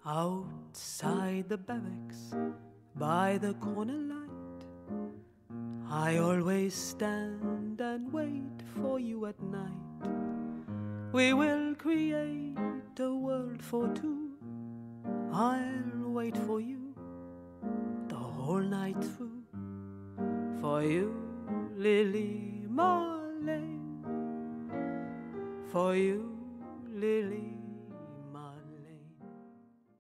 Outside the barracks, by the corner light, I always stand and wait for you at night. We will create a world for two. I'll wait for you the whole night through. For you, Lily Marlene. For you, Lily